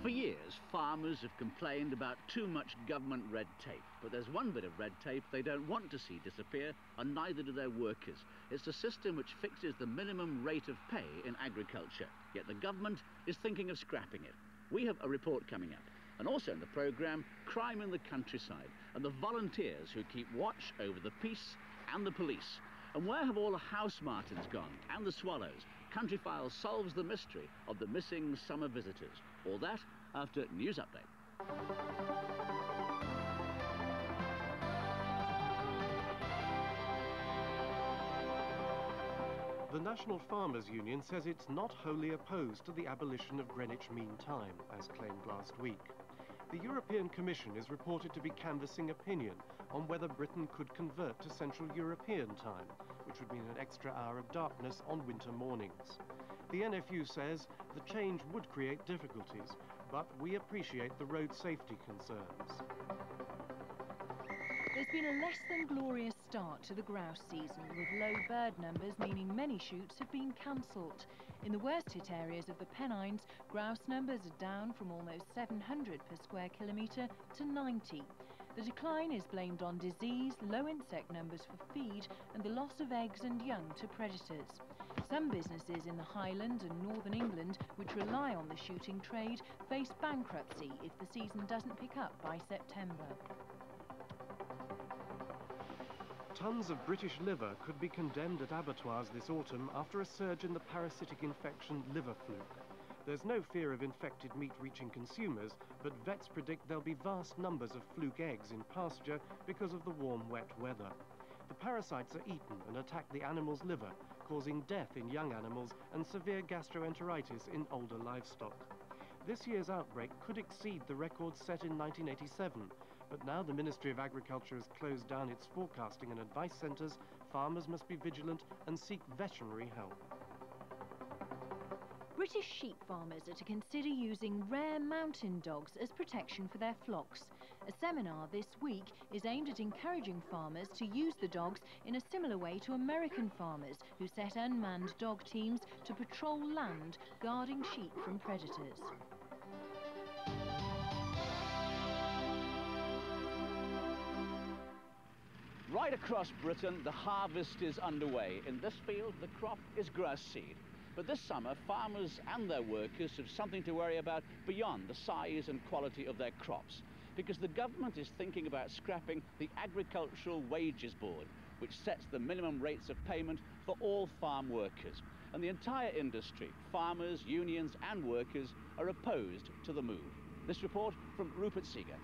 For years, farmers have complained about too much government red tape. But there's one bit of red tape they don't want to see disappear, and neither do their workers. It's a system which fixes the minimum rate of pay in agriculture. Yet the government is thinking of scrapping it. We have a report coming up. And also in the programme, crime in the countryside and the volunteers who keep watch over the peace and the police. And where have all the house martins gone and the swallows? Countryfile solves the mystery of the missing summer visitors. All that after News Update. The National Farmers Union says it's not wholly opposed to the abolition of Greenwich Mean Time, as claimed last week. The European Commission is reported to be canvassing opinion on whether Britain could convert to Central European Time, which would mean an extra hour of darkness on winter mornings. The NFU says the change would create difficulties, but we appreciate the road safety concerns. There's been a less than glorious start to the grouse season, with low bird numbers meaning many shoots have been cancelled. In the worst hit areas of the Pennines, grouse numbers are down from almost 700 per square kilometre to 90. The decline is blamed on disease, low insect numbers for feed and the loss of eggs and young to predators. Some businesses in the Highlands and northern England, which rely on the shooting trade, face bankruptcy if the season doesn't pick up by September. Tons of British liver could be condemned at abattoirs this autumn after a surge in the parasitic infection liver fluke. There's no fear of infected meat reaching consumers, but vets predict there'll be vast numbers of fluke eggs in pasture because of the warm, wet weather. The parasites are eaten and attack the animal's liver, causing death in young animals and severe gastroenteritis in older livestock. This year's outbreak could exceed the record set in 1987, but now the Ministry of Agriculture has closed down its forecasting and advice centres, farmers must be vigilant and seek veterinary help. British sheep farmers are to consider using rare mountain dogs as protection for their flocks. A seminar this week is aimed at encouraging farmers to use the dogs in a similar way to American farmers who set unmanned dog teams to patrol land, guarding sheep from predators. Right across Britain, the harvest is underway. In this field, the crop is grass seed. But this summer, farmers and their workers have something to worry about beyond the size and quality of their crops, because the government is thinking about scrapping the Agricultural Wages Board, which sets the minimum rates of payment for all farm workers. And the entire industry, farmers, unions and workers, are opposed to the move. This report from Rupert Seeger.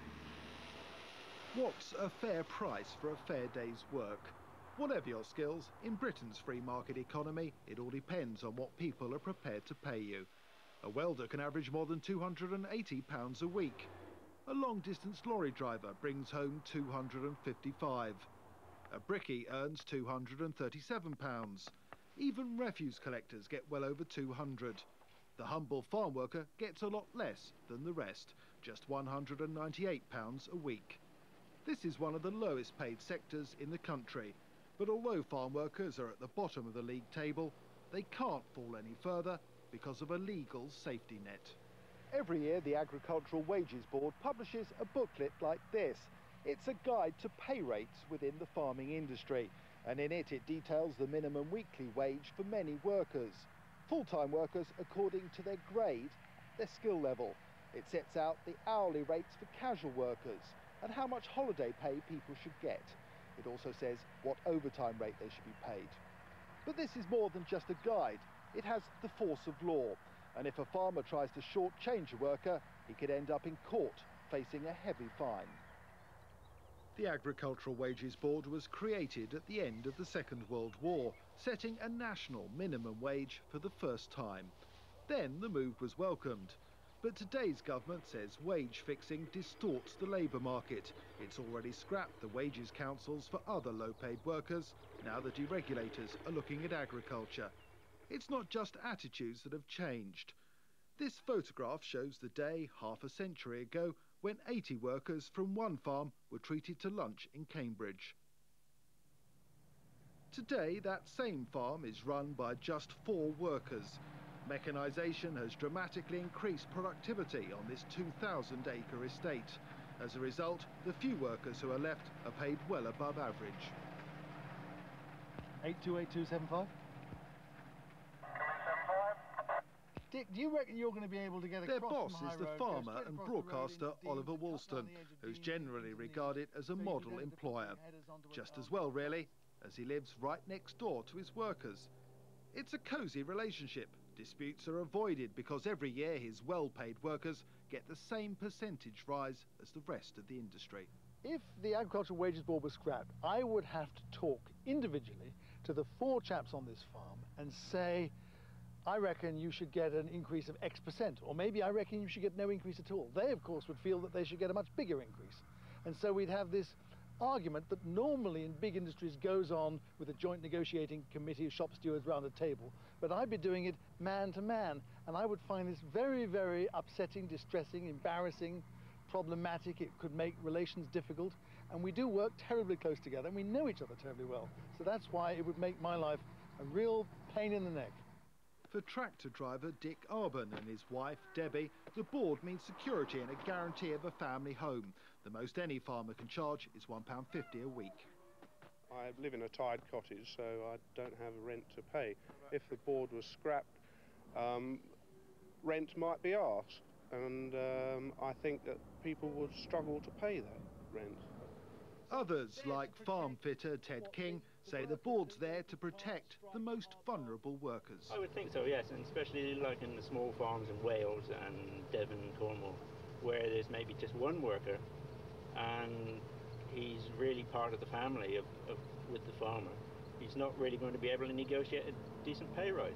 What's a fair price for a fair day's work? Whatever your skills, in Britain's free market economy, it all depends on what people are prepared to pay you. A welder can average more than £280 a week. A long-distance lorry driver brings home £255. A brickie earns £237. Even refuse collectors get well over £200. The humble farm worker gets a lot less than the rest, just £198 a week. This is one of the lowest paid sectors in the country. But although farm workers are at the bottom of the league table, they can't fall any further because of a legal safety net. Every year, the Agricultural Wages Board publishes a booklet like this. It's a guide to pay rates within the farming industry, and in it details the minimum weekly wage for many workers. Full-time workers according to their grade, their skill level. It sets out the hourly rates for casual workers and how much holiday pay people should get. It also says what overtime rate they should be paid. But this is more than just a guide. It has the force of law. And if a farmer tries to shortchange a worker, he could end up in court, facing a heavy fine. The Agricultural Wages Board was created at the end of the Second World War, setting a national minimum wage for the first time. Then the move was welcomed. But today's government says wage fixing distorts the labour market. It's already scrapped the wages councils for other low-paid workers, now the deregulators are looking at agriculture. It's not just attitudes that have changed. This photograph shows the day half a century ago when 80 workers from one farm were treated to lunch in Cambridge. Today, that same farm is run by just 4 workers. Mechanisation has dramatically increased productivity on this 2,000-acre estate. As a result, the few workers who are left are paid well above average. 828275. Dick, do you reckon you're going to be able to get across? Their boss from High is the Road, farmer go straight and across the road broadcaster into Dean, Oliver cut down Woolston, the edge of who's Dean generally into regarded as a so you could model go to the employer. headers onto Just it as well, really, as he lives right next door to his workers. It's a cosy relationship. Disputes are avoided because every year his well-paid workers get the same percentage rise as the rest of the industry. If the Agricultural Wages Board was scrapped, I would have to talk individually to the 4 chaps on this farm and say, I reckon you should get an increase of X%, or maybe I reckon you should get no increase at all. They, of course, would feel that they should get a much bigger increase. And so we'd have this argument that normally in big industries goes on with a joint negotiating committee of shop stewards round a table, but I'd be doing it man to man, and I would find this very, very upsetting, distressing, embarrassing, problematic. It could make relations difficult, and we do work terribly close together, and we know each other terribly well. So that's why it would make my life a real pain in the neck. For tractor driver Dick Arbon and his wife Debbie, the board means security and a guarantee of a family home. The most any farmer can charge is £1.50 a week. I live in a tied cottage, so I don't have a rent to pay. If the board was scrapped, rent might be asked, and I think that people would struggle to pay that rent. Others, like farm fitter Ted King, say the board's there to protect the most vulnerable workers. I would think so, yes, and especially like in the small farms in Wales and Devon and Cornwall, where there's maybe just one worker and he's really part of the family with the farmer. He's not really going to be able to negotiate a decent pay rise.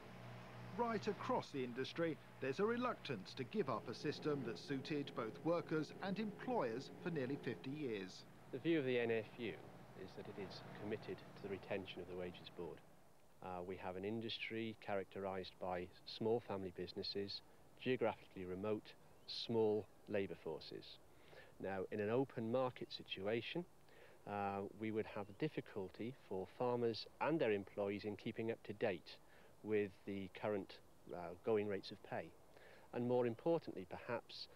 Right across the industry, there's a reluctance to give up a system that suited both workers and employers for nearly 50 years. The view of the NFU is that it is committed to the retention of the Wages Board. We have an industry characterised by small family businesses, geographically remote, small labour forces. Now, in an open market situation, we would have difficulty for farmers and their employees in keeping up to date with the current going rates of pay. And more importantly, perhaps,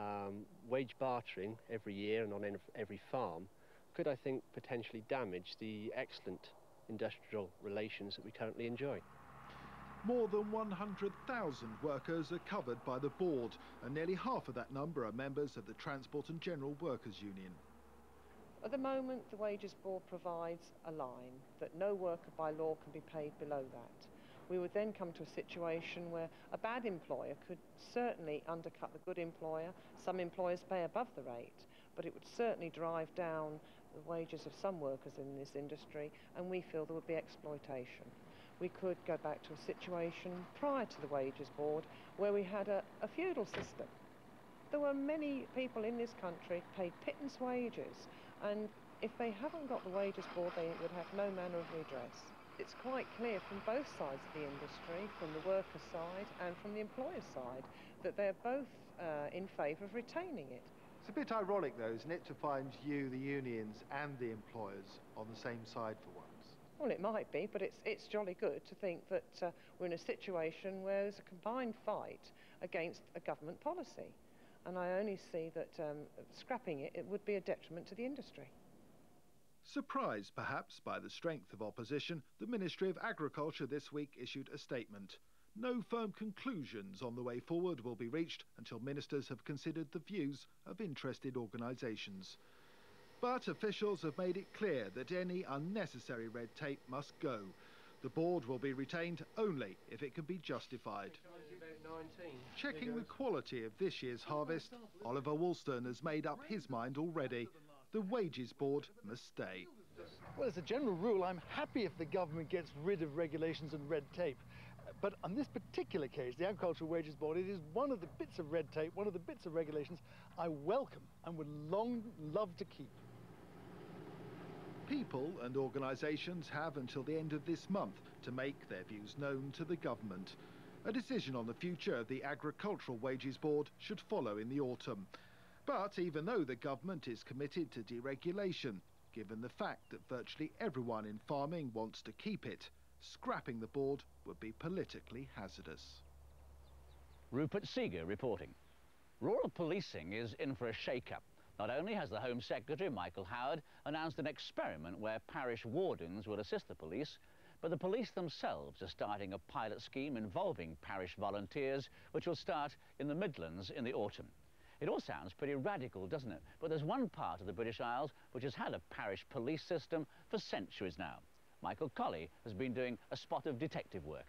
wage bartering every year and on every farm could, I think, potentially damage the excellent industrial relations that we currently enjoy. More than 100,000 workers are covered by the board, and nearly half of that number are members of the Transport and General Workers Union. At the moment, the Wages Board provides a line that no worker by law can be paid below that. We would then come to a situation where a bad employer could certainly undercut the good employer. Some employers pay above the rate, but it would certainly drive down the wages of some workers in this industry, and we feel there would be exploitation. We could go back to a situation prior to the Wages Board where we had a feudal system. There were many people in this country paid pittance wages, and if they haven't got the Wages Board, they would have no manner of redress. It's quite clear from both sides of the industry, from the worker side and from the employer side, that they're both in favour of retaining it. It's a bit ironic, though, isn't it, to find you, the unions, and the employers on the same side for once? Well, it might be, but it's jolly good to think that we're in a situation where there's a combined fight against a government policy. And I only see that scrapping it would be a detriment to the industry. Surprised, perhaps, by the strength of opposition, the Ministry of Agriculture this week issued a statement. No firm conclusions on the way forward will be reached until ministers have considered the views of interested organisations. But officials have made it clear that any unnecessary red tape must go. The board will be retained only if it can be justified. Checking the quality of this year's harvest, Oliver Woolston has made up his mind already. The Wages Board must stay. Well, as a general rule, I'm happy if the government gets rid of regulations and red tape. But on this particular case, the Agricultural Wages Board, it is one of the bits of red tape, one of the bits of regulations I welcome and would long love to keep. People and organisations have until the end of this month to make their views known to the government. A decision on the future of the Agricultural Wages Board should follow in the autumn. But even though the government is committed to deregulation, given the fact that virtually everyone in farming wants to keep it, Scrapping the board would be politically hazardous. Rupert Seeger reporting. Rural policing is in for a shake-up. Not only has the Home Secretary, Michael Howard, announced an experiment where parish wardens will assist the police, but the police themselves are starting a pilot scheme involving parish volunteers, which will start in the Midlands in the autumn. It all sounds pretty radical, doesn't it? But there's one part of the British Isles which has had a parish police system for centuries now. Michael Colley has been doing a spot of detective work.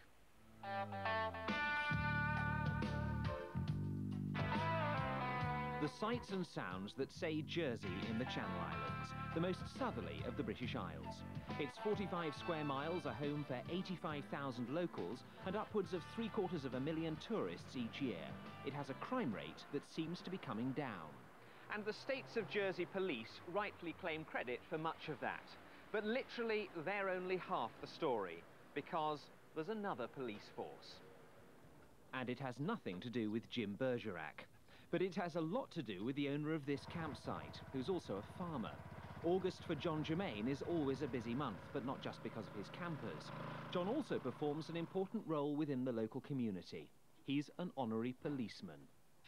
The sights and sounds that say Jersey in the Channel Islands, the most southerly of the British Isles. Its 45 square miles are home for 85,000 locals and upwards of 750,000 tourists each year. It has a crime rate that seems to be coming down. And the States of Jersey Police rightly claim credit for much of that. But literally, they're only half the story, because there's another police force. And it has nothing to do with Jim Bergerac. But it has a lot to do with the owner of this campsite, who's also a farmer. August for John Germain is always a busy month, but not just because of his campers. John also performs an important role within the local community. He's an honorary policeman.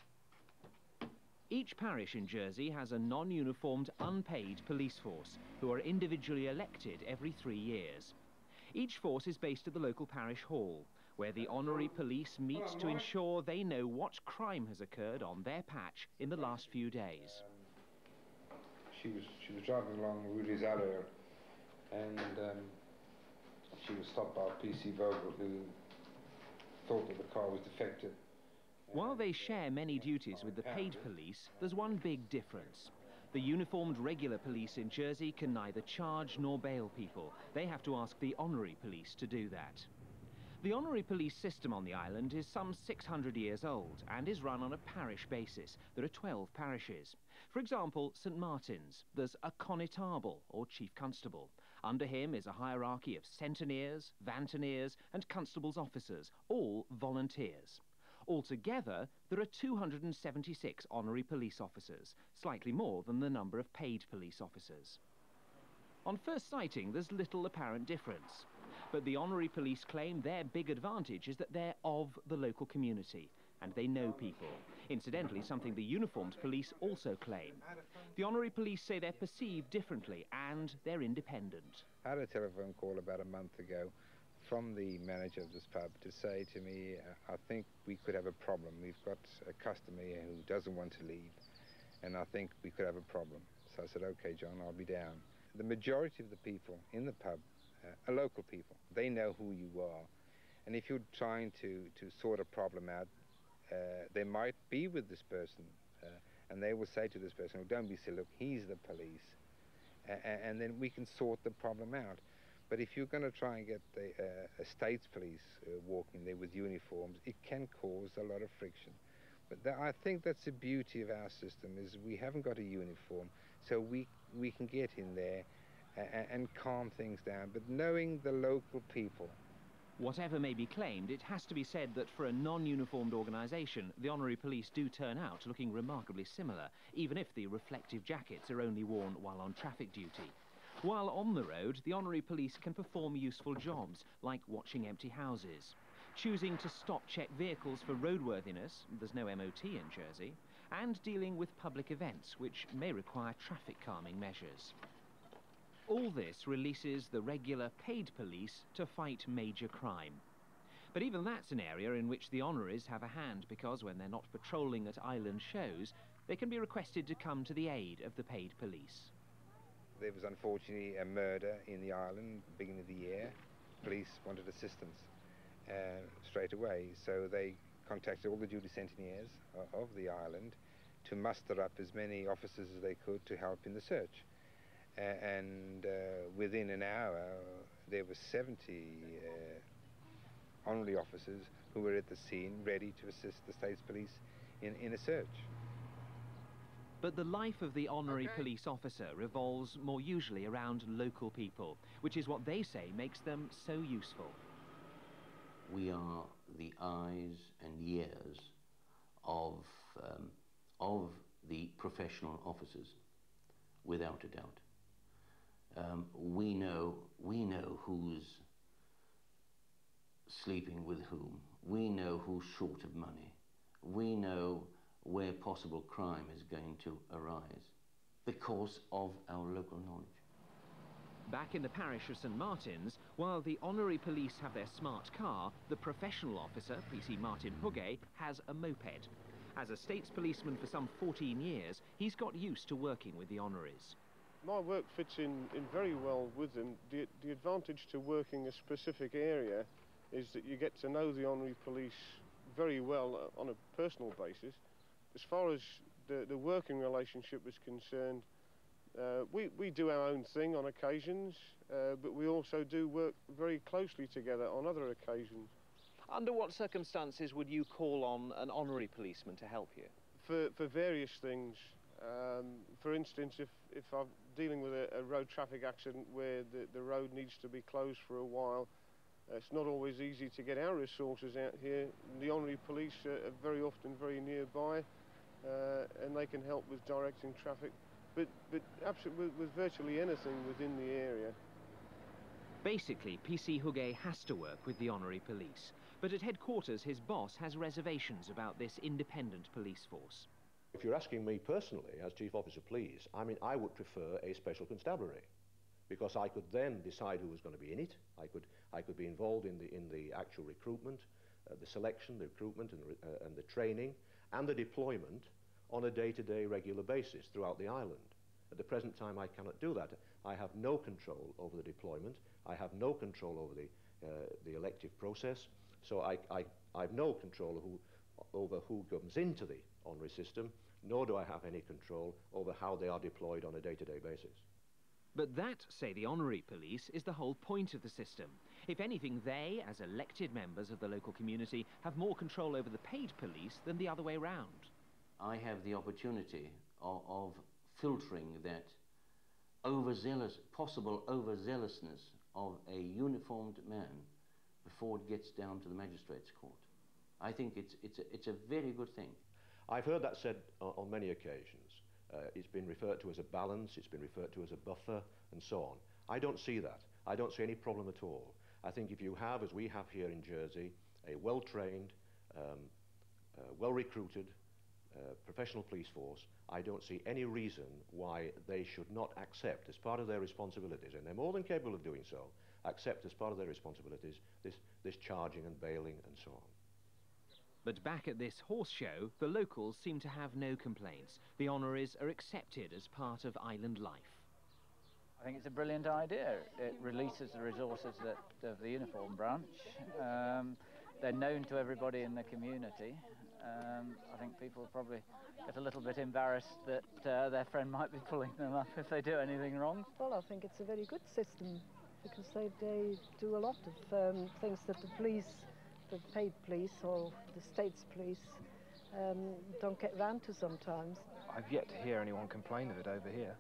Each parish in Jersey has a non-uniformed, unpaid police force, who are individually elected every 3 years. Each force is based at the local parish hall, where the honorary police meet to ensure they know what crime has occurred on their patch in the last few days. She was driving along Rudy's Alley, and she was stopped by PC Vogel, who thought that the car was defective. While they share many duties with the paid police, there's one big difference. The uniformed regular police in Jersey can neither charge nor bail people. They have to ask the honorary police to do that. The honorary police system on the island is some 600 years old and is run on a parish basis. There are 12 parishes. For example, St Martin's, there's a constable or chief constable. Under him is a hierarchy of centeniers, vanteniers and constables' officers, all volunteers. Altogether, there are 276 honorary police officers, slightly more than the number of paid police officers. On first sighting, there's little apparent difference. But the honorary police claim their big advantage is that they're of the local community, and they know people. Incidentally, something the uniformed police also claim. The honorary police say they're perceived differently, and they're independent. I had a telephone call about a month ago from the manager of this pub to say to me, I think we could have a problem. We've got a customer here who doesn't want to leave, and I think we could have a problem. So I said, okay, John, I'll be down. The majority of the people in the pub are local people. They know who you are. And if you're trying to sort a problem out, they might be with this person, and they will say to this person, oh, don't be silly, look, he's the police. And then we can sort the problem out. But if you're going to try and get a state's police walking there with uniforms, it can cause a lot of friction. But I think that's the beauty of our system, is we haven't got a uniform, so we can get in there and calm things down, but knowing the local people. Whatever may be claimed, it has to be said that for a non-uniformed organisation, the honorary police do turn out looking remarkably similar, even if the reflective jackets are only worn while on traffic duty. While on the road, the honorary police can perform useful jobs, like watching empty houses, choosing to stop-check vehicles for roadworthiness, there's no MOT in Jersey, and dealing with public events, which may require traffic calming measures. All this releases the regular paid police to fight major crime. But even that's an area in which the honoraries have a hand, because when they're not patrolling at island shows, they can be requested to come to the aid of the paid police. There was unfortunately a murder in the island beginning of the year. Police wanted assistance straight away, so they contacted all the duty centeniers of the island to muster up as many officers as they could to help in the search. And within an hour, there were 70 honorary officers who were at the scene, ready to assist the state's police in a search. But the life of the honorary police officer revolves more usually around local people, which is what they say makes them so useful. We are the eyes and ears of the professional officers, without a doubt. We know who's sleeping with whom. We know who's short of money. We know where possible crime is going to arise because of our local knowledge. Back in the parish of St Martin's, while the honorary police have their smart car, the professional officer, PC Martin Hugge, has a moped. As a States policeman for some 14 years, he's got used to working with the honoraries. My work fits in very well with them. The advantage to working a specific area is that you get to know the honorary police very well on a personal basis. As far as the working relationship is concerned, we do our own thing on occasions, but we also do work very closely together on other occasions. Under what circumstances would you call on an honorary policeman to help you? For various things. For instance, if I'm dealing with a road traffic accident where the road needs to be closed for a while, it's not always easy to get our resources out here. The honorary police are very often very nearby, and they can help with directing traffic, but absolutely with virtually anything within the area. Basically, PC Hugge has to work with the honorary police, but at headquarters his boss has reservations about this independent police force. If you're asking me personally, as Chief Officer Police, I mean, I would prefer a special constabulary, because I could then decide who was going to be in it. I could be involved in the actual recruitment, the selection, the recruitment, and the training, and the deployment on a day-to-day regular basis throughout the island. At the present time, I cannot do that. I have no control over the deployment. I have no control over the elective process. So I have no control over who comes into the honorary system, nor do I have any control over how they are deployed on a day-to-day basis. But that, say the honorary police, is the whole point of the system. If anything, they, as elected members of the local community, have more control over the paid police than the other way round. I have the opportunity of filtering that possible overzealousness of a uniformed man before it gets down to the magistrate's court. I think it's a very good thing. I've heard that said on many occasions. It's been referred to as a balance, it's been referred to as a buffer, and so on. I don't see that. I don't see any problem at all. I think if you have, as we have here in Jersey, a well-trained, well-recruited, professional police force, I don't see any reason why they should not accept, as part of their responsibilities, and they're more than capable of doing so, accept as part of their responsibilities this charging and bailing and so on. But back at this horse show, the locals seem to have no complaints. The honoraries are accepted as part of island life. I think it's a brilliant idea. It releases the resources of the uniform branch. They're known to everybody in the community. I think people probably get a little bit embarrassed that their friend might be pulling them up if they do anything wrong. Well, I think it's a very good system because they do a lot of things that the police, the paid police or the state's police don't get round to sometimes. I've yet to hear anyone complain of it over here.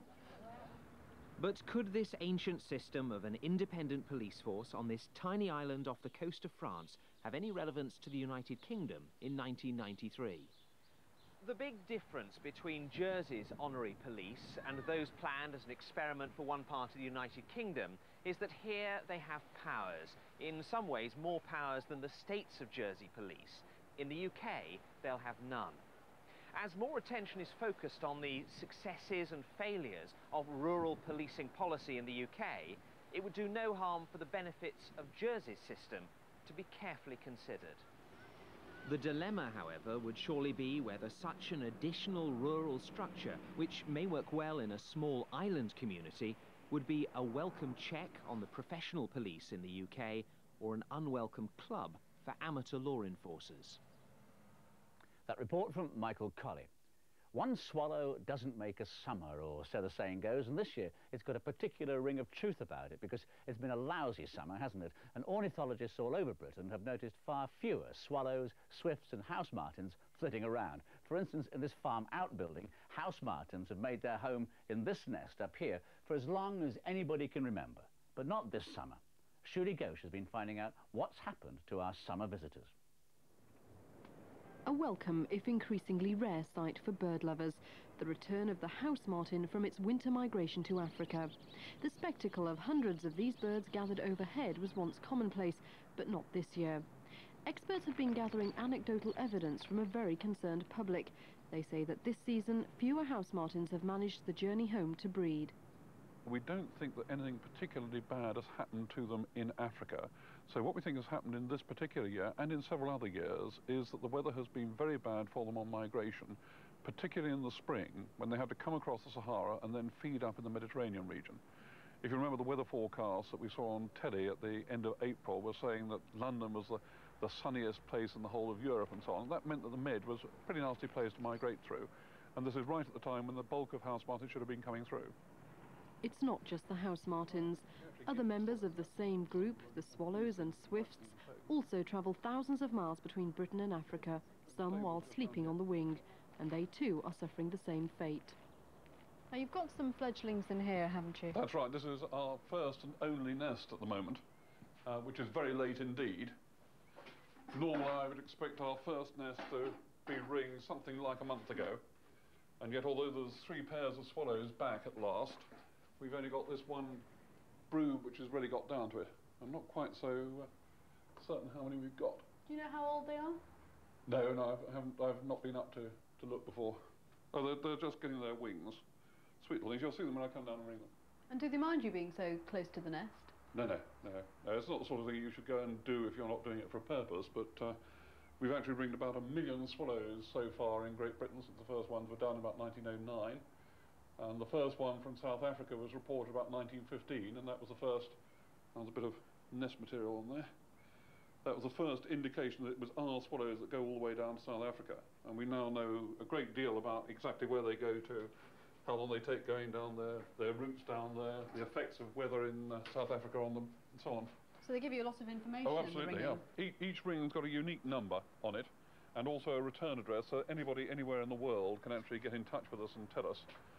But could this ancient system of an independent police force on this tiny island off the coast of France have any relevance to the United Kingdom in 1993? The big difference between Jersey's honorary police and those planned as an experiment for one part of the United Kingdom is that here they have powers, in some ways more powers than the states of Jersey police. In the UK, they'll have none. As more attention is focused on the successes and failures of rural policing policy in the UK, it would do no harm for the benefits of Jersey's system to be carefully considered. The dilemma, however, would surely be whether such an additional rural structure, which may work well in a small island community, would be a welcome check on the professional police in the UK or an unwelcome club for amateur law enforcers. That report from Michael Colley. One swallow doesn't make a summer, or so the saying goes, and this year it's got a particular ring of truth about it because it's been a lousy summer, hasn't it? And ornithologists all over Britain have noticed far fewer swallows, swifts and house martins flitting around. For instance, in this farm outbuilding, house martins have made their home in this nest up here for as long as anybody can remember. But not this summer. Shuli Ghosh has been finding out what's happened to our summer visitors. A welcome, if increasingly rare, sight for bird lovers, the return of the house martin from its winter migration to Africa. The spectacle of hundreds of these birds gathered overhead was once commonplace, but not this year. Experts have been gathering anecdotal evidence from a very concerned public. They say that this season, fewer house martins have managed the journey home to breed. We don't think that anything particularly bad has happened to them in Africa. So what we think has happened in this particular year, and in several other years, is that the weather has been very bad for them on migration, particularly in the spring, when they had to come across the Sahara and then feed up in the Mediterranean region. If you remember the weather forecasts that we saw on telly at the end of April were saying that London was the sunniest place in the whole of Europe and so on. That meant that the Med was a pretty nasty place to migrate through. And this is right at the time when the bulk of house martins should have been coming through. It's not just the house martins. Other members of the same group, the swallows and swifts, also travel thousands of miles between Britain and Africa, some while sleeping on the wing, and they too are suffering the same fate. Now, you've got some fledglings in here, haven't you? That's right. This is our first and only nest at the moment, which is very late indeed. Normally I would expect our first nest to be ringed something like a month ago, and yet although there's 3 pairs of swallows back at last, we've only got this one brood which has really got down to it. I'm not quite so certain how many we've got. Do you know how old they are? No, I've not been up to look before. Oh, they're just getting their wings. Sweet little things. You'll see them when I come down and ring them. And do they mind you being so close to the nest? No, it's not the sort of thing you should go and do if you're not doing it for a purpose, but we've actually ringed about 1 million swallows so far in Great Britain since the first ones were done about 1909. And the first one from South Africa was reported about 1915, and that was the first. There's a bit of nest material on there. That was the first indication that it was our swallows that go all the way down to South Africa. And we now know a great deal about exactly where they go to, how long they take going down there, their routes down there, the effects of weather in South Africa on them, and so on. So they give you a lot of information. Oh, absolutely, yeah. Each ring's got a unique number on it, and also a return address, so anybody anywhere in the world can actually get in touch with us and tell us.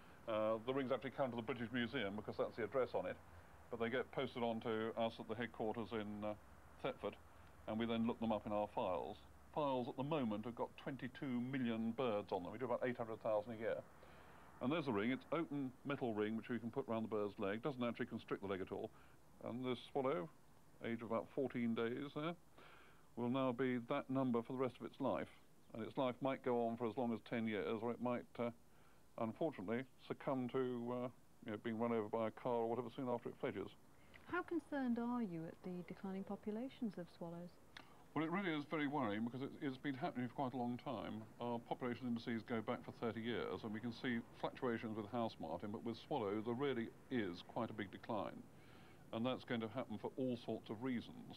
The rings actually come to the British Museum because that's the address on it, but they get posted on to us at the headquarters in Thetford, and we then look them up in our files. Files at the moment have got 22 million birds on them. We do about 800,000 a year. And there's the ring. It's open metal ring which we can put around the bird's leg. Doesn't actually constrict the leg at all. And this swallow, age of about 14 days there, will now be that number for the rest of its life. And its life might go on for as long as 10 years, or it might unfortunately succumb to being run over by a car or whatever soon after it fledges. How concerned are you at the declining populations of swallows? Well, it really is very worrying because it's been happening for quite a long time. Our population indices go back for 30 years, and we can see fluctuations with house martin, but with swallow there really is quite a big decline. And that's going to happen for all sorts of reasons.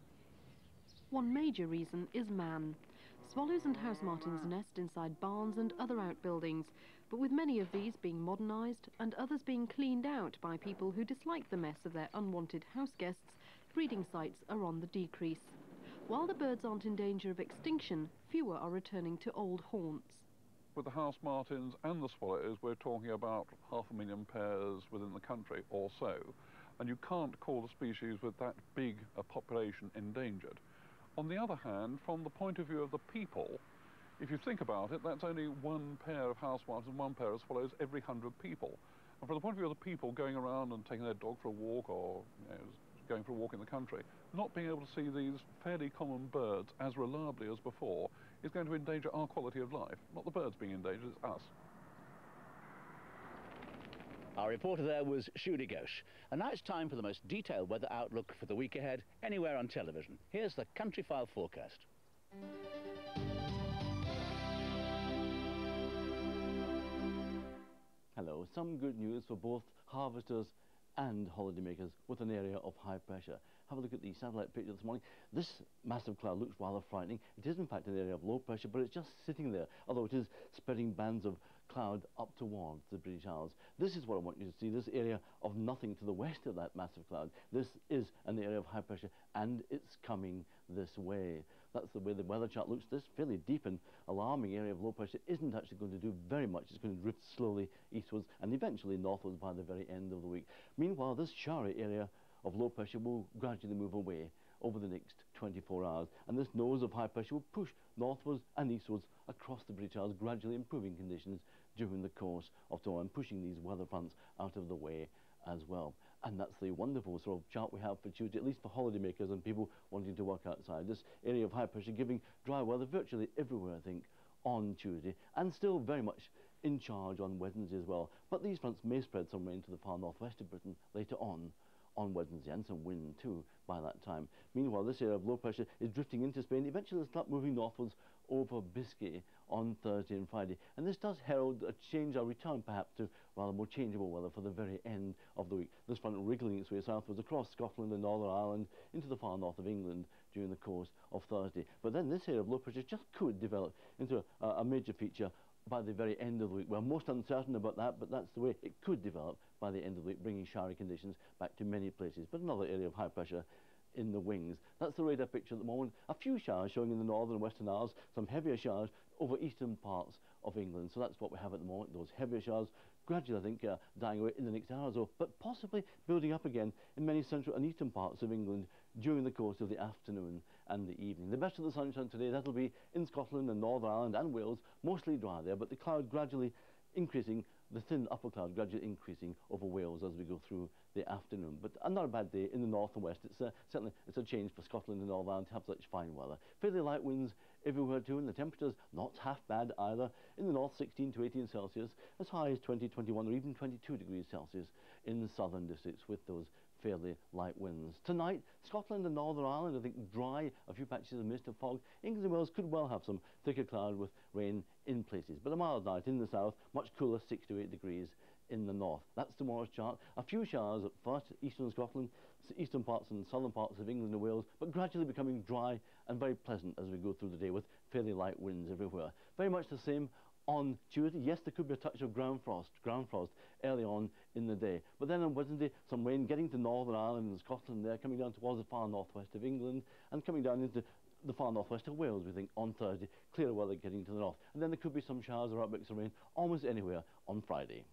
One major reason is man. Swallows and house martins nest inside barns and other outbuildings, but with many of these being modernised and others being cleaned out by people who dislike the mess of their unwanted house guests, breeding sites are on the decrease. While the birds aren't in danger of extinction, fewer are returning to old haunts. With the house martins and the swallows, we're talking about 500,000 pairs within the country or so, and you can't call the species with that big a population endangered. On the other hand, from the point of view of the people, if you think about it, that's only 1 pair of house martins and 1 pair of swallows every 100 people. And from the point of view of the people going around and taking their dog for a walk or going for a walk in the country, not being able to see these fairly common birds as reliably as before is going to endanger our quality of life. Not the birds being endangered, it's us. Our reporter there was Shuli Ghosh. And now it's time for the most detailed weather outlook for the week ahead, anywhere on television. Here's the Countryfile forecast. Hello, some good news for both harvesters and holidaymakers with an area of high pressure. Have a look at the satellite picture this morning. This massive cloud looks rather frightening. It is in fact an area of low pressure, but it's just sitting there, although it is spreading bands of cloud up towards the British Isles. This is what I want you to see, this area of nothing to the west of that massive cloud. This is an area of high pressure, and it's coming this way. That's the way the weather chart looks. This fairly deep and alarming area of low pressure isn't actually going to do very much. It's going to drift slowly eastwards and eventually northwards by the very end of the week. Meanwhile, this showery area of low pressure will gradually move away. over the next 24 hours. And this nose of high pressure will push northwards and eastwards across the British Isles, gradually improving conditions during the course of tomorrow and pushing these weather fronts out of the way as well. And that's the wonderful sort of chart we have for Tuesday, at least for holidaymakers and people wanting to work outside. This area of high pressure giving dry weather virtually everywhere, I think, on Tuesday, and still very much in charge on Wednesday as well. But these fronts may spread some rain to the far northwest of Britain later on Wednesday, and some wind too by that time. Meanwhile, this area of low pressure is drifting into Spain. Eventually it'll start moving northwards over Biscay on Thursday and Friday, and this does herald a change, a return perhaps to rather more changeable weather for the very end of the week. This front wriggling its way southwards across Scotland and Northern Ireland into the far north of England during the course of Thursday. But then this area of low pressure just could develop into a major feature by the very end of the week. We're most uncertain about that, but that's the way it could develop by the end of the week, bringing showery conditions back to many places. But another area of high pressure in the wings. That's the radar picture at the moment. A few showers showing in the northern and western Isles, some heavier showers over eastern parts of England. So that's what we have at the moment, those heavier showers gradually, I think, dying away in the next hour or so, but possibly building up again in many central and eastern parts of England during the course of the afternoon and the evening. The best of the sunshine today, that'll be in Scotland and Northern Ireland and Wales, mostly dry there, but the cloud gradually increasing, the thin upper cloud gradually increasing over Wales as we go through the afternoon. But not a bad day in the north and west. It's certainly it's a change for Scotland and Northern Ireland to have such fine weather. Fairly light winds everywhere too, and the temperatures not half bad either. In the north, 16 to 18 Celsius, as high as 20, 21 or even 22 degrees Celsius in the southern districts with those fairly light winds. Tonight, Scotland and Northern Ireland, I think dry, a few patches of mist and fog. England and Wales could well have some thicker cloud with rain in places, but a mild night in the south, much cooler, 6 to 8 degrees in the north. That's tomorrow's chart. A few showers at first, eastern Scotland, eastern parts and southern parts of England and Wales, but gradually becoming dry and very pleasant as we go through the day with fairly light winds everywhere. Very much the same on Tuesday. Yes, there could be a touch of ground frost early on in the day. But then on Wednesday, some rain getting to Northern Ireland and Scotland there, coming down towards the far northwest of England and coming down into the far northwest of Wales, we think, on Thursday. Clearer weather getting to the north. And then there could be some showers or outbreaks of rain almost anywhere on Friday.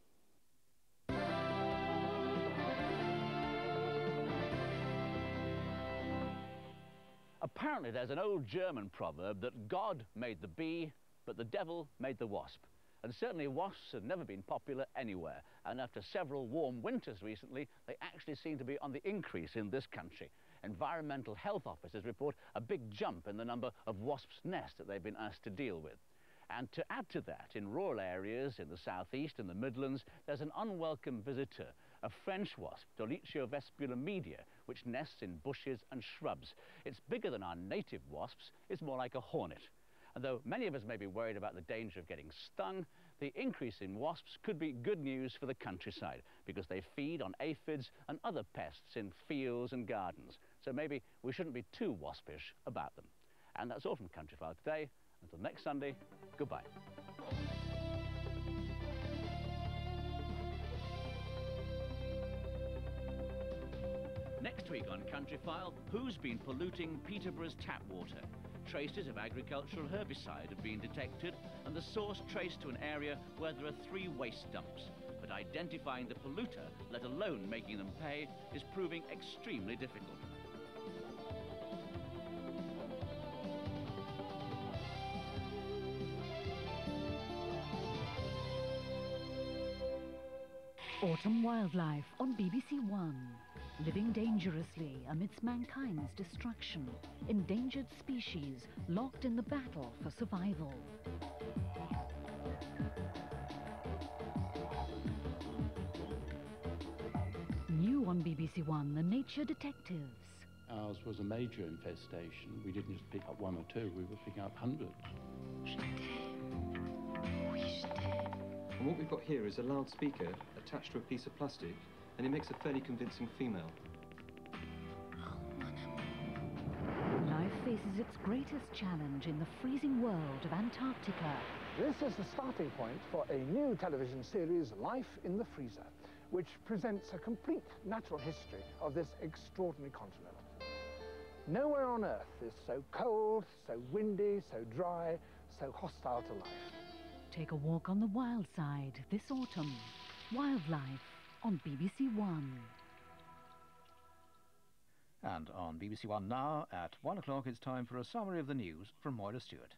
Apparently there's an old German proverb that God made the bee, but the devil made the wasp. And certainly wasps have never been popular anywhere. And after several warm winters recently, they actually seem to be on the increase in this country. Environmental health officers report a big jump in the number of wasps' nests that they've been asked to deal with. And to add to that, in rural areas in the southeast and the Midlands, there's an unwelcome visitor, a French wasp, Dolichia vespula media, which nests in bushes and shrubs. It's bigger than our native wasps. It's more like a hornet. And though many of us may be worried about the danger of getting stung, the increase in wasps could be good news for the countryside because they feed on aphids and other pests in fields and gardens. So maybe we shouldn't be too waspish about them. And that's all from Countryfile today. Until next Sunday, goodbye. Next week on Countryfile, who's been polluting Peterborough's tap water? Traces of agricultural herbicide have been detected and the source traced to an area where there are 3 waste dumps. But identifying the polluter, let alone making them pay, is proving extremely difficult. Autumn Wildlife on BBC One. Living dangerously amidst mankind's destruction. Endangered species locked in the battle for survival. New on BBC One, The Nature Detectives. Ours was a major infestation. We didn't just pick up 1 or 2, we were picking up hundreds. And what we've got here is a loudspeaker attached to a piece of plastic, and it makes a fairly convincing female. Life faces its greatest challenge in the freezing world of Antarctica. This is the starting point for a new television series, Life in the Freezer, which presents a complete natural history of this extraordinary continent. Nowhere on Earth is so cold, so windy, so dry, so hostile to life. Take a walk on the wild side this autumn. Wildlife on BBC One. And on BBC One now, at 1 o'clock, it's time for a summary of the news from Moira Stewart.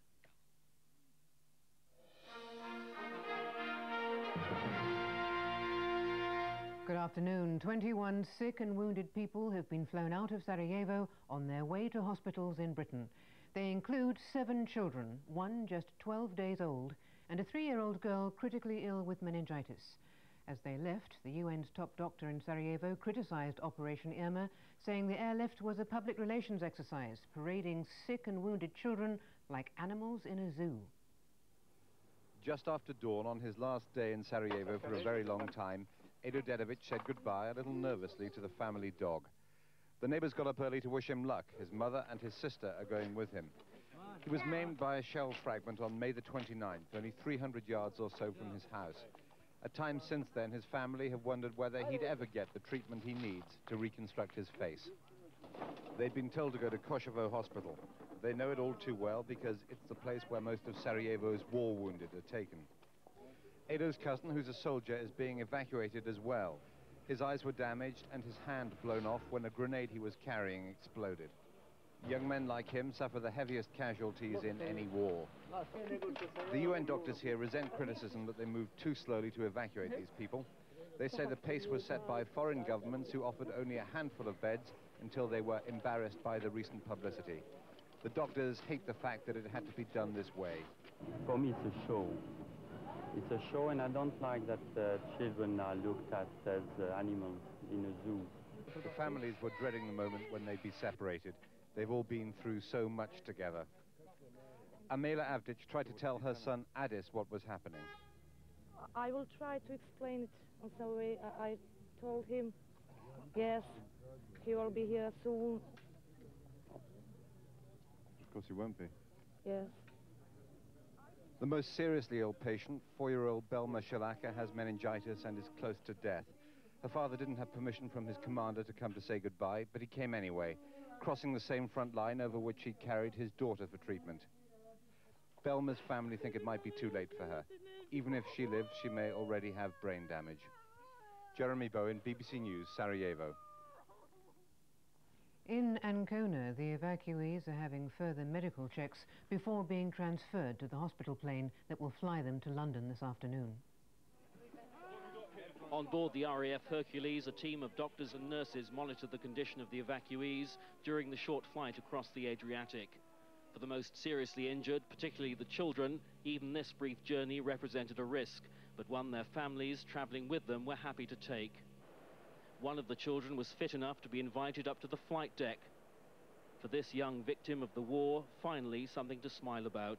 Good afternoon. 21 sick and wounded people have been flown out of Sarajevo on their way to hospitals in Britain. They include 7 children, one just 12 days old, and a 3-year-old girl critically ill with meningitis. As they left, the UN's top doctor in Sarajevo criticised Operation Irma, saying the airlift was a public relations exercise, parading sick and wounded children like animals in a zoo. Just after dawn on his last day in Sarajevo for a very long time, Edo Dedovic said goodbye a little nervously to the family dog. The neighbours got up early to wish him luck. His mother and his sister are going with him. He was maimed by a shell fragment on May the 29th, only 300 yards or so from his house. At times since then, his family have wondered whether he'd ever get the treatment he needs to reconstruct his face. They'd been told to go to Kosovo Hospital. They know it all too well because it's the place where most of Sarajevo's war wounded are taken. Edo's cousin, who's a soldier, is being evacuated as well. His eyes were damaged and his hand blown off when a grenade he was carrying exploded. Young men like him suffer the heaviest casualties in any war. The UN doctors here resent criticism that they moved too slowly to evacuate these people. They say the pace was set by foreign governments who offered only a handful of beds until they were embarrassed by the recent publicity. The doctors hate the fact that it had to be done this way. For me, it's a show. It's a show, and I don't like that children are looked at as animals in a zoo. The families were dreading the moment when they'd be separated. They've all been through so much together. Amela Avdic tried to tell her son Adis what was happening. I will try to explain it in some way. I told him, yes, he will be here soon. Of course he won't be. Yes. The most seriously ill patient, 4-year-old Belma Shalaka, has meningitis and is close to death. Her father didn't have permission from his commander to come to say goodbye, but he came anyway, crossing the same front line over which he carried his daughter for treatment. Belma's family think it might be too late for her. Even if she lives, she may already have brain damage. Jeremy Bowen, BBC News, Sarajevo. In Ancona, the evacuees are having further medical checks before being transferred to the hospital plane that will fly them to London this afternoon. On board the RAF Hercules, a team of doctors and nurses monitored the condition of the evacuees during the short flight across the Adriatic. For the most seriously injured, particularly the children, even this brief journey represented a risk, but one their families travelling with them were happy to take. One of the children was fit enough to be invited up to the flight deck. For this young victim of the war, finally something to smile about.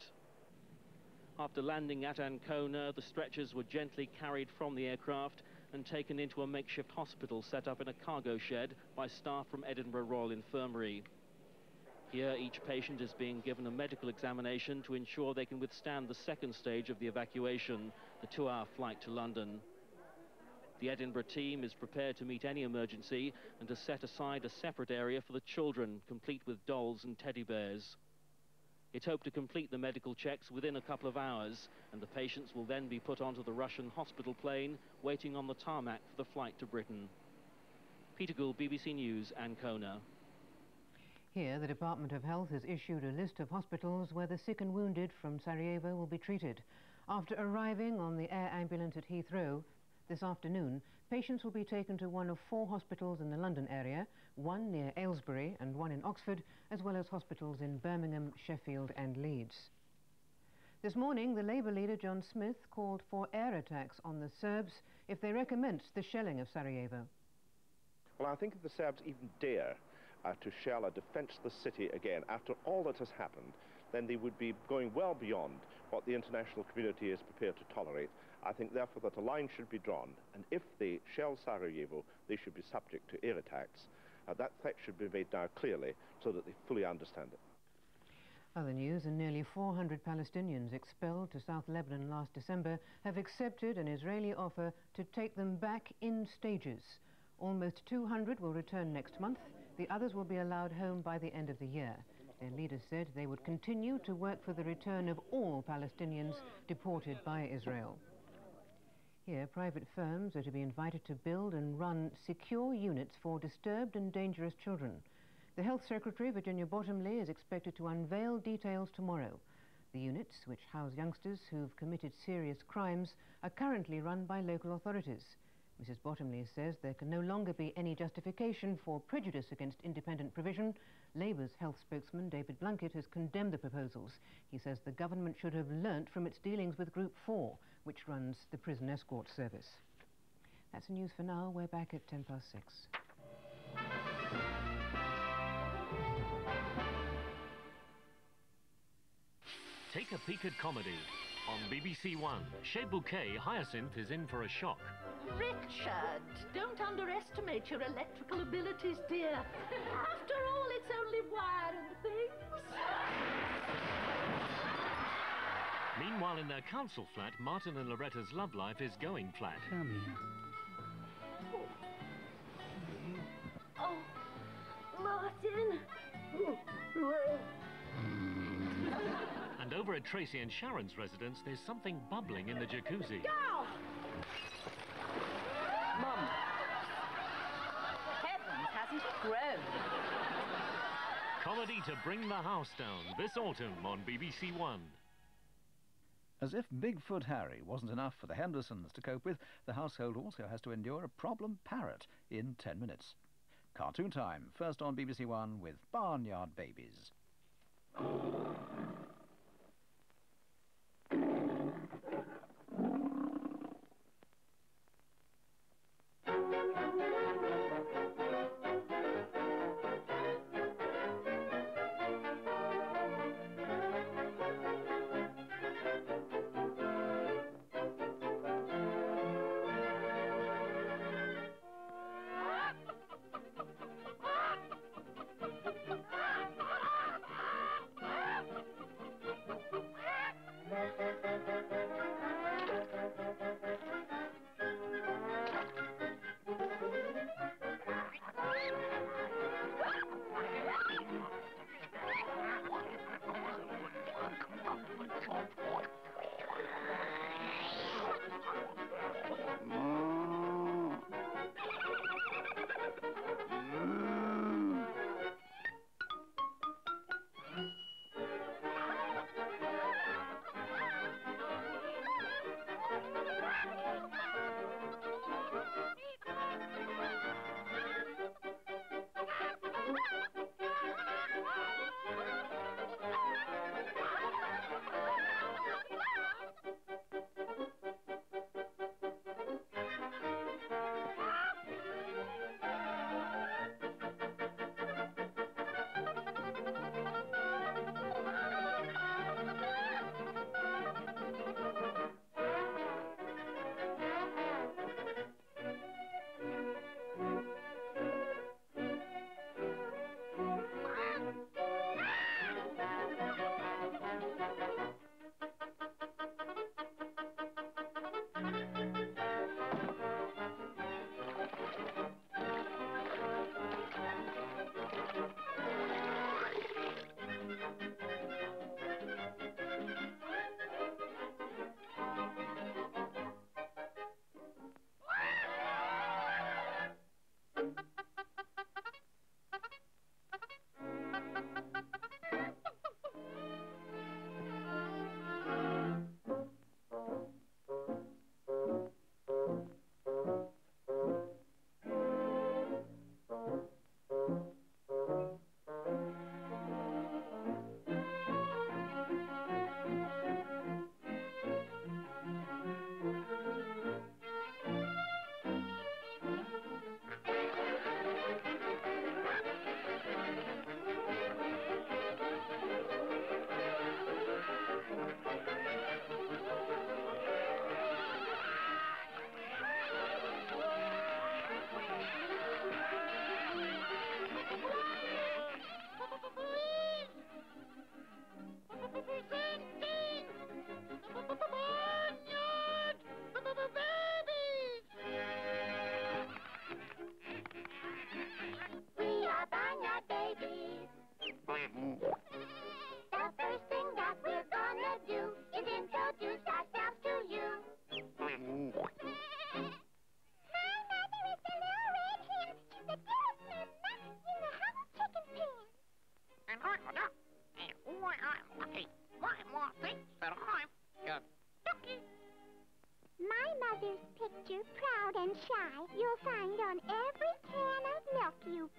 After landing at Ancona, the stretchers were gently carried from the aircraft and taken into a makeshift hospital set up in a cargo shed by staff from Edinburgh Royal Infirmary. Here, each patient is being given a medical examination to ensure they can withstand the second stage of the evacuation, the 2-hour flight to London. The Edinburgh team is prepared to meet any emergency and to set aside a separate area for the children, complete with dolls and teddy bears. It hoped to complete the medical checks within a couple of hours, and the patients will then be put onto the Russian hospital plane, waiting on the tarmac for the flight to Britain. Peter Gould, BBC News, Ancona. Here, the Department of Health has issued a list of hospitals where the sick and wounded from Sarajevo will be treated. After arriving on the air ambulance at Heathrow this afternoon, patients will be taken to one of 4 hospitals in the London area, one near Aylesbury and one in Oxford, as well as hospitals in Birmingham, Sheffield and Leeds. This morning, the Labour leader John Smith called for air attacks on the Serbs if they recommenced the shelling of Sarajevo. Well, I think if the Serbs even dare to shell or defence the city again after all that has happened, then they would be going well beyond what the international community is prepared to tolerate. I think, therefore, that a line should be drawn, and if they shell Sarajevo, they should be subject to air attacks. That threat should be made now clearly so that they fully understand it. Other news, and nearly 400 Palestinians expelled to South Lebanon last December have accepted an Israeli offer to take them back in stages. Almost 200 will return next month. The others will be allowed home by the end of the year. Their leaders said they would continue to work for the return of all Palestinians deported by Israel. Here, private firms are to be invited to build and run secure units for disturbed and dangerous children. The Health Secretary, Virginia Bottomley, is expected to unveil details tomorrow. The units, which house youngsters who've committed serious crimes, are currently run by local authorities. Mrs. Bottomley says there can no longer be any justification for prejudice against independent provision. Labour's health spokesman, David Blunkett, has condemned the proposals. He says the government should have learnt from its dealings with Group 4, which runs the prison escort service. That's the news for now. We're back at 6:10. Take a peek at comedy. On BBC One, Chez Bouquet, Hyacinth is in for a shock. Richard, don't underestimate your electrical abilities, dear. After all, it's only wire and things. Meanwhile, in their council flat, Martin and Loretta's love life is going flat. Come here. Oh, Martin. And over at Tracy and Sharon's residence, there's something bubbling in the jacuzzi. Go! Mum. Heavens, hasn't it grown? Comedy to bring the house down this autumn on BBC One. As if Bigfoot Harry wasn't enough for the Hendersons to cope with, the household also has to endure a problem parrot in 10 minutes. Cartoon time, first on BBC One with Barnyard Babies.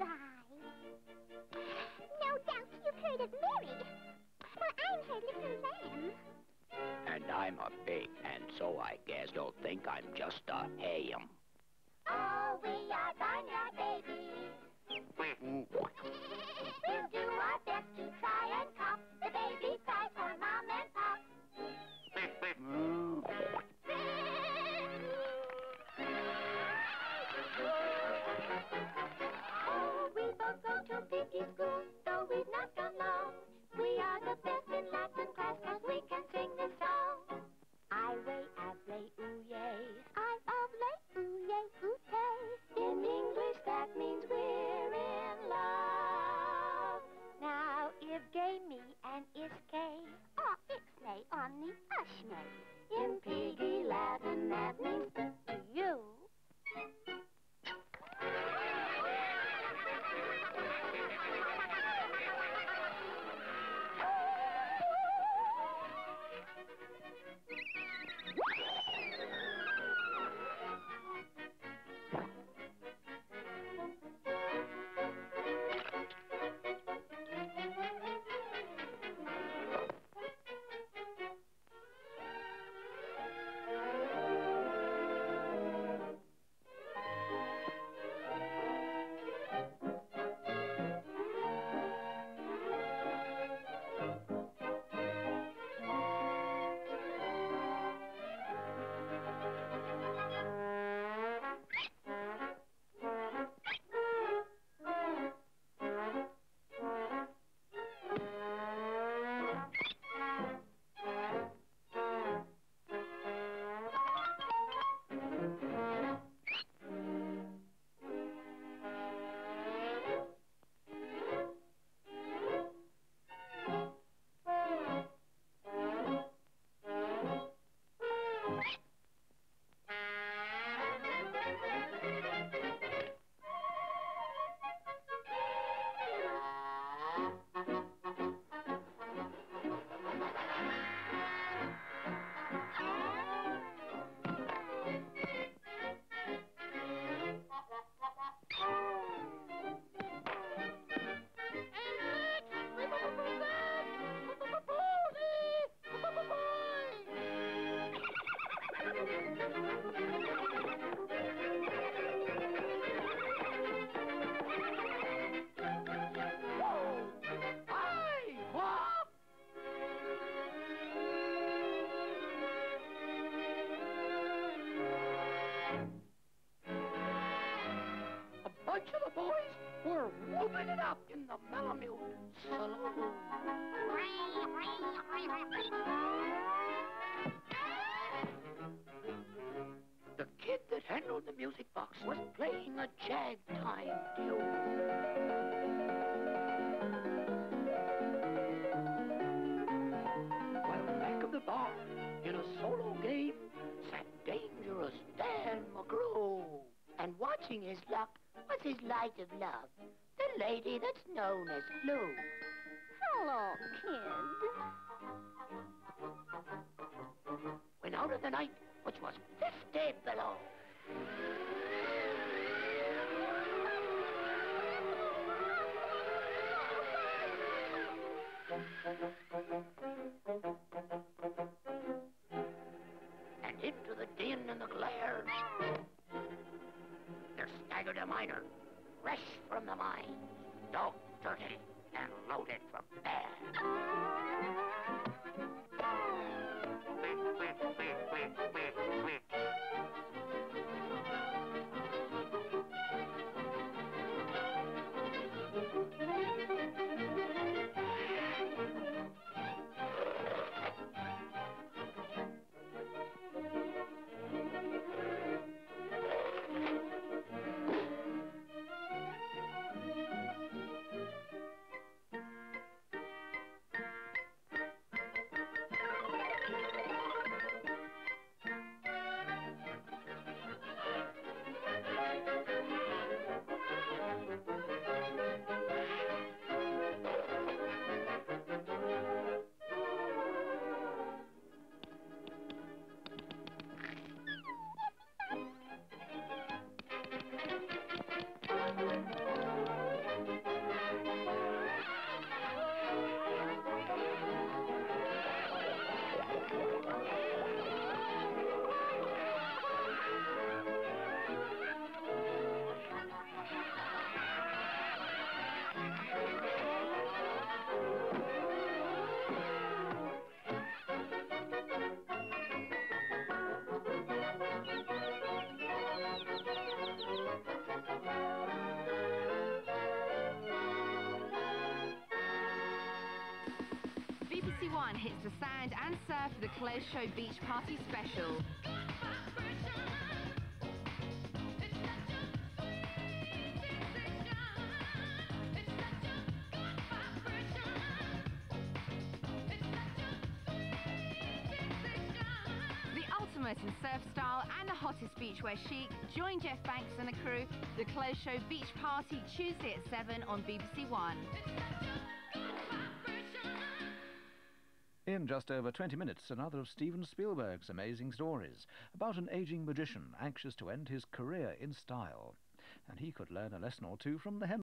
Goodbye. No doubt you've heard of Mary. Well, I'm her little lamb. And I'm a pig, and so I guess you'll think I'm just a ham. Oh, we are barnyard babies. We'll do our best to try and cop the baby cry for Mom and Pop. Oh, we both go to piggy school, though we've not gone long. We are the best in Latin class, 'cause we can sing this song. I way of lay ooh yay. I'm of lay ooh yay ooh tay. In English that means we're in love. Now if gay me and is gay, or ixnay on the ushnay. In piggy Latin that means you. Bunch of the boys were whooping it up in the Malamute Saloon. The kid that handled the music box was playing a jag-time tune. While back of the bar, in a solo game, sat Dangerous Dan McGrew. And watching his luck was his light of love, the lady that's known as Lou. Hello, kid. When out of the night, which was 50 below, and into the din and the glare, there staggered a miner, fresh from the mine, dog dirty and loaded for bear. One hits the sand and surf for the Clothes Show Beach Party Special. In surf style and the hottest beachwear chic, join Jeff Banks and the crew for the Clothes Show Beach Party Tuesday at 7 on BBC One. In just over 20 minutes, another of Steven Spielberg's amazing stories about an aging magician anxious to end his career in style. And he could learn a lesson or two from the